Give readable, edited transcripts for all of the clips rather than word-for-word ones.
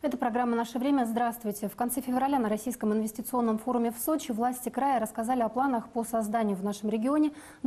Это программа «Наше время». Здравствуйте. В конце февраля на Российском инвестиционном форуме в Сочи власти края рассказали о планах по созданию в нашем регионе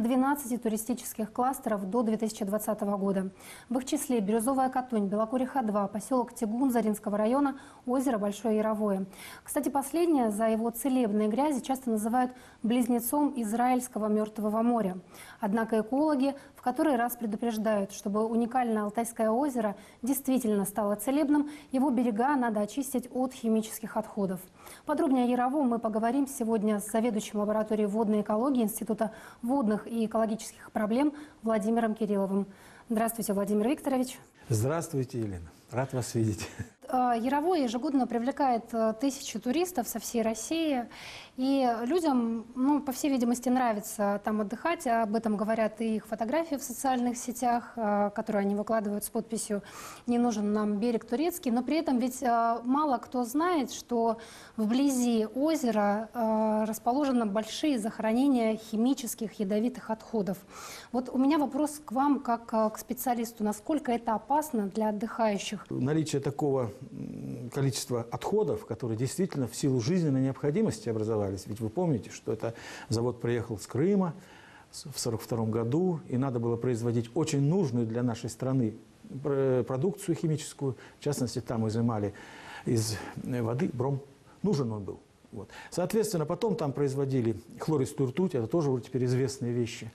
12 туристических кластеров до 2020 года. В их числе Бирюзовая Катунь, Белокуриха-2, поселок Тигун Заринского района, озеро Большое Яровое. Кстати, последнее за его целебные грязи часто называют близнецом Израильского Мертвого моря. Однако экологи в который раз предупреждают, чтобы уникальное Алтайское озеро действительно стало целебным, его берега надо очистить от химических отходов. Подробнее о Яровом мы поговорим сегодня с заведующим лабораторией водной экологии Института водных и экологических проблем Владимиром Кирилловым. Здравствуйте, Владимир Викторович. Здравствуйте, Елена. Рад вас видеть. Яровое ежегодно привлекает тысячи туристов со всей России. И людям, по всей видимости, нравится там отдыхать. Об этом говорят и их фотографии в социальных сетях, которые они выкладывают с подписью «Не нужен нам берег турецкий». Но при этом ведь мало кто знает, что вблизи озера расположены большие захоронения химических ядовитых отходов. Вот у меня вопрос к вам, как к специалисту. Насколько это опасно для отдыхающих? Наличие такого количества отходов, которые действительно в силу жизненной необходимости образовались. Ведь вы помните, что это завод приехал с Крыма в 1942 году, и надо было производить очень нужную для нашей страны продукцию химическую. В частности, там изымали из воды бром. Нужен он был. Вот. Соответственно, потом там производили хлористую ртуть, это тоже теперь известные вещи.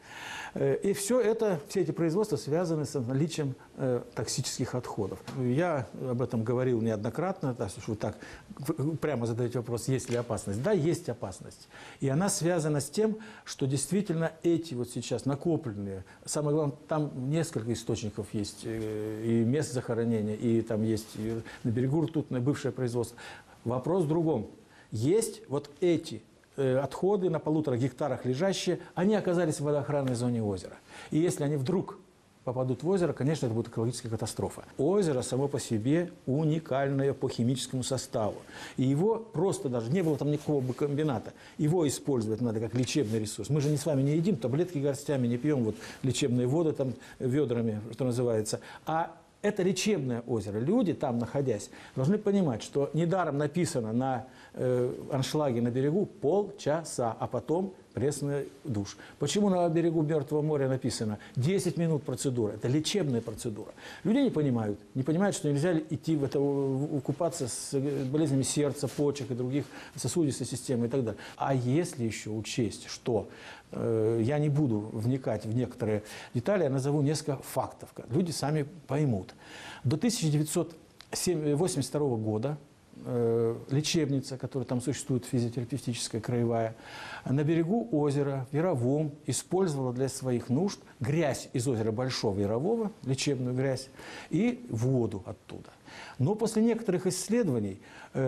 И все эти производства связаны с наличием токсических отходов. Я об этом говорил неоднократно, если вы так прямо задаете вопрос, есть ли опасность. Да, есть опасность. И она связана с тем, что действительно эти вот сейчас накопленные, самое главное, там несколько источников есть, и мест захоронения, и там есть и на берегу ртутное бывшее производство. Вопрос в другом. Есть вот эти отходы на 1,5 гектарах лежащие, они оказались в водоохранной зоне озера. И если они вдруг попадут в озеро, конечно, это будет экологическая катастрофа. Озеро само по себе уникальное по химическому составу. И его просто даже, не было там никакого бы комбината, его использовать надо как лечебный ресурс. Мы же с вами не едим таблетки горстями, не пьем вот лечебные воды там ведрами, что называется, а это лечебное озеро. Люди, там находясь, должны понимать, что недаром написано на аншлаге на берегу полчаса, а потом пресный душ. Почему на берегу Мертвого моря написано 10 минут процедура? Это лечебная процедура. Люди не понимают, что нельзя идти в это, купаться с болезнями сердца, почек и других сосудистой системы и так далее. А если еще учесть, что я не буду вникать в некоторые детали, я назову несколько фактов. Люди сами поймут. До 1982 года лечебница, которая там существует, физиотерапевтическая, краевая, на берегу озера, в Яровом, использовала для своих нужд грязь из озера Большого Ярового, лечебную грязь, и воду оттуда. Но после некоторых исследований,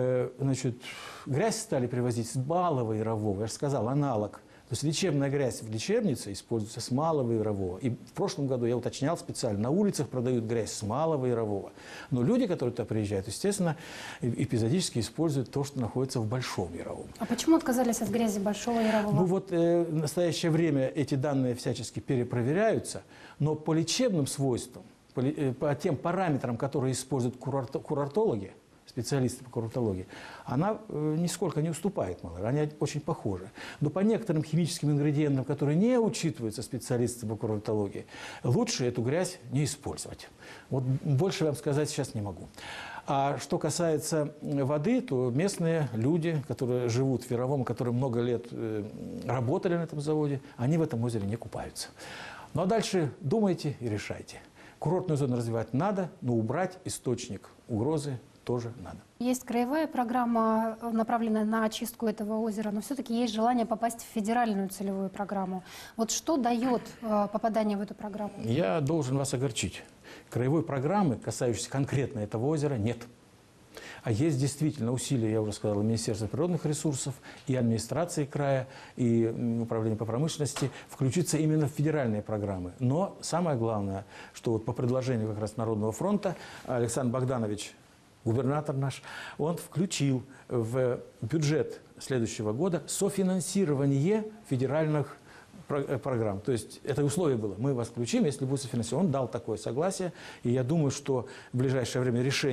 грязь стали привозить с Малого Ярового, я же сказал, аналог. То есть лечебная грязь в лечебнице используется с Малого Ярового. И в прошлом году я уточнял специально, на улицах продают грязь с Малого Ярового. Но люди, которые туда приезжают, естественно, эпизодически используют то, что находится в Большом Яровом. А почему отказались от грязи Большого Ярового? Ну вот в настоящее время эти данные всячески перепроверяются, но по лечебным свойствам, по тем параметрам, которые используют курортологи, специалисты по курортологии, она нисколько не уступает малой, они очень похожи. Но по некоторым химическим ингредиентам, которые не учитываются специалистами по курортологии, лучше эту грязь не использовать. Вот больше вам сказать сейчас не могу. А что касается воды, то местные люди, которые живут в Яровом, которые много лет работали на этом заводе, они в этом озере не купаются. Ну а дальше думайте и решайте. Курортную зону развивать надо, но убрать источник угрозы тоже надо. Есть краевая программа, направленная на очистку этого озера, но все-таки есть желание попасть в федеральную целевую программу. Вот что дает попадание в эту программу? Я должен вас огорчить. Краевой программы, касающейся конкретно этого озера, нет. А есть действительно усилия, я уже сказал, и Министерства природных ресурсов, и администрации края, и Управления по промышленности включиться именно в федеральные программы. Но самое главное, что вот по предложению как раз Народного фронта Александр Богданович, губернатор наш, он включил в бюджет следующего года софинансирование федеральных программ. То есть это условие было. Мы вас включим, если будет софинансирование. Он дал такое согласие. И я думаю, что в ближайшее время решение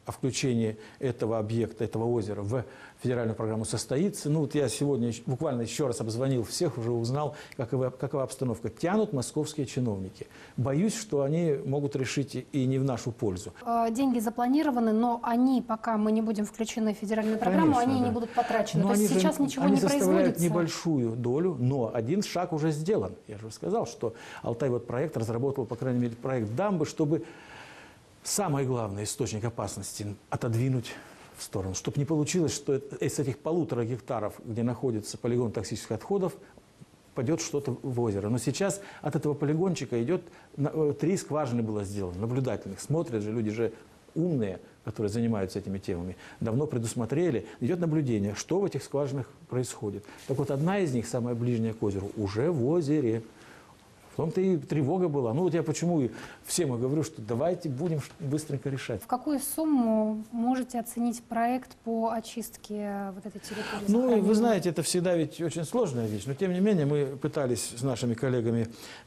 о включении этого объекта, этого озера в федеральную программу состоится. Ну вот я сегодня буквально еще раз обзвонил всех, уже узнал, какова обстановка. Тянут московские чиновники. Боюсь, что они могут решить и не в нашу пользу. Деньги запланированы, но они, пока мы не будем включены в федеральную программу, Конечно, они да. не будут потрачены. Но То есть они сейчас же, ничего они не составляют производится. небольшую долю, но один шаг уже сделан. Я же сказал, что Алтай вот проект разработал, по крайней мере, проект дамбы, чтобы самый главный источник опасности отодвинуть в сторону. Чтобы не получилось, что из этих 1,5 гектаров, где находится полигон токсических отходов, пойдет что-то в озеро. Но сейчас от этого полигончика идет, 3 скважины было сделано, наблюдательных. Смотрят же, люди же умные, которые занимаются этими темами, давно предусмотрели. Идет наблюдение, что в этих скважинах происходит. Так вот, одна из них, самая ближняя к озеру, уже в озере. В том-то и тревога была. Ну вот я почему и всем и говорю, что давайте будем быстренько решать. В какую сумму можете оценить проект по очистке вот этой территории? Ну, захоронения? вы знаете, это всегда ведь очень сложная вещь. Но тем не менее мы пытались с нашими коллегами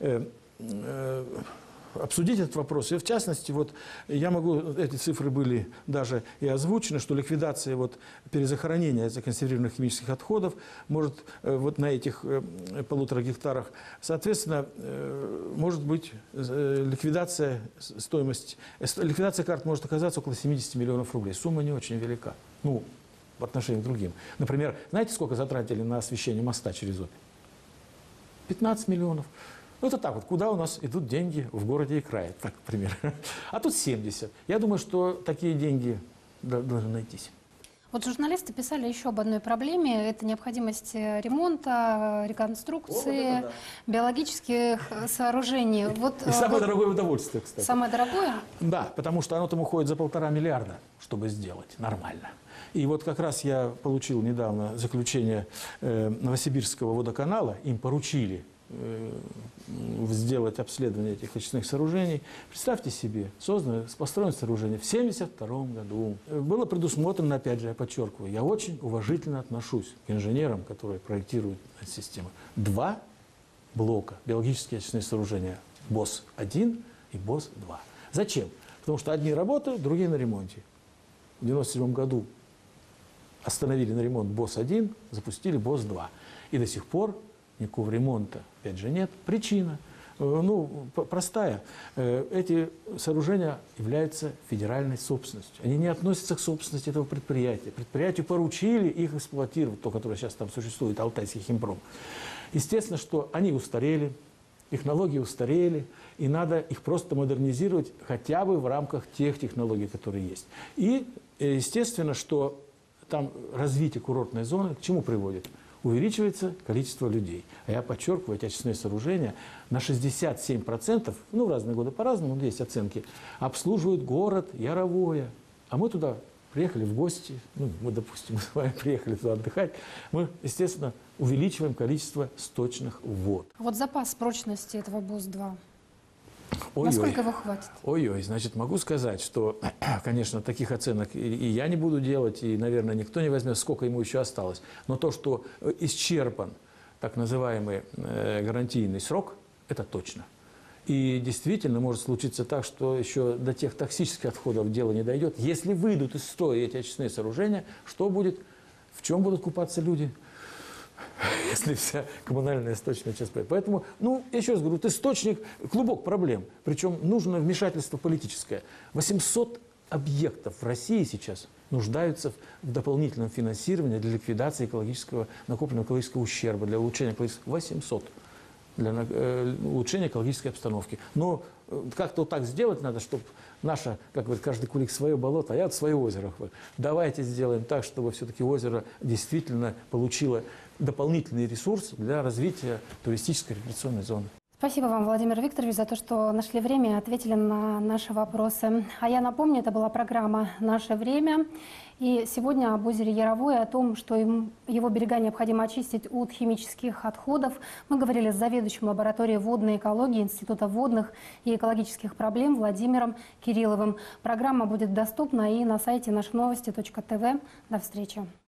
обсудить этот вопрос. И в частности, вот я могу, эти цифры были даже и озвучены, что ликвидация вот перезахоронения законсервированных химических отходов может вот на этих 1,5 гектарах, соответственно, может быть ликвидация стоимости, ликвидация карт может оказаться около 70 миллионов рублей. Сумма не очень велика, ну, в отношении к другим. Например, знаете, сколько затратили на освещение моста через Обь? 15 миллионов. Ну, это так вот, куда у нас идут деньги в городе и крае, так, например. А тут 70. Я думаю, что такие деньги должны найтись. Вот журналисты писали еще об одной проблеме. Это необходимость ремонта, реконструкции, биологических сооружений. Вот, И самое дорогое удовольствие, кстати. Самое дорогое? Да, потому что оно там уходит за 1,5 миллиарда, чтобы сделать нормально. И вот как раз я получил недавно заключение Новосибирского водоканала, им поручили сделать обследование этих очистных сооружений. Представьте себе, построено сооружение в 1972 году. Было предусмотрено, опять же, я подчеркиваю, я очень уважительно отношусь к инженерам, которые проектируют эту систему. 2 блока биологические очистные сооружения БОС-1 и БОС-2. Зачем? Потому что одни работают, другие на ремонте. В 1997 году остановили на ремонт БОС-1, запустили БОС-2. И до сих пор никакого ремонта, опять же, нет. Причина, ну, простая. Эти сооружения являются федеральной собственностью. Они не относятся к собственности этого предприятия. Предприятию поручили их эксплуатировать, то, которое сейчас там существует, Алтайский химпром. Естественно, что они устарели, технологии устарели, и надо их просто модернизировать хотя бы в рамках тех технологий, которые есть. И, естественно, что там развитие курортной зоны к чему приводит? Увеличивается количество людей. А я подчеркиваю, эти очистные сооружения на 67%, ну, в разные годы по-разному, но есть оценки, обслуживают город Яровое. А мы туда приехали в гости, ну, мы, допустим, мы с вами приехали туда отдыхать, мы, естественно, увеличиваем количество сточных вод. Вот запас прочности этого БОС-2. Ой-ой. Насколько его хватит? Ой-ой, значит, могу сказать, что, конечно, таких оценок и я не буду делать, и, наверное, никто не возьмет, сколько ему еще осталось. Но то, что исчерпан так называемый гарантийный срок, это точно. И действительно может случиться так, что еще до тех токсических отходов дело не дойдет. Если выйдут из строя эти очистные сооружения, что будет, в чем будут купаться люди? Если вся коммунальная сточная часть. Поэтому, ну, я еще раз говорю, это источник, клубок проблем. Причем нужно вмешательство политическое. 800 объектов в России сейчас нуждаются в дополнительном финансировании для ликвидации накопленного экологического ущерба, для улучшения экологического... 800 для улучшения экологической обстановки. Но как-то вот так сделать надо, чтобы наша, как говорит, каждый кулик свое болото, а я вот свое озеро. Давайте сделаем так, чтобы все-таки озеро действительно получило дополнительный ресурс для развития туристической рекреационной зоны. Спасибо вам, Владимир Викторович, за то, что нашли время и ответили на наши вопросы. А я напомню, это была программа «Наше время». И сегодня об озере Яровое, о том, что его берега необходимо очистить от химических отходов. Мы говорили с заведующим лабораторией водной экологии Института водных и экологических проблем Владимиром Кирилловым. Программа будет доступна и на сайте нашновости.тв. До встречи.